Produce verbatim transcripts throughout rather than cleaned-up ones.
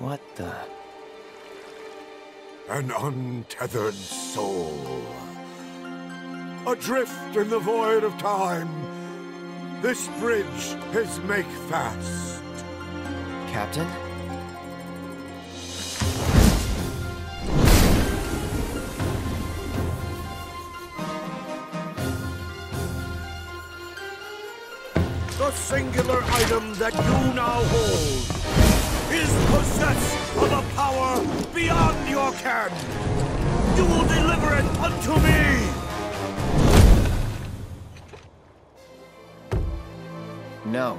What the... An untethered soul. Adrift in the void of time. This bridge is make fast. Captain? The singular item that you now hold is possessed of a power beyond your ken. You will deliver it unto me! No.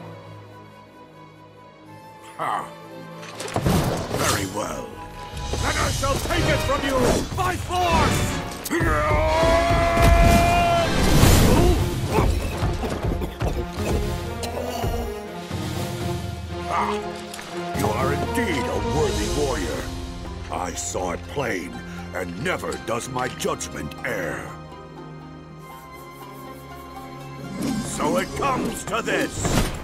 Ha! Very well. Then I shall take it from you by force! Ah, you are indeed a worthy warrior. I saw it plain, and never does my judgment err. So it comes to this.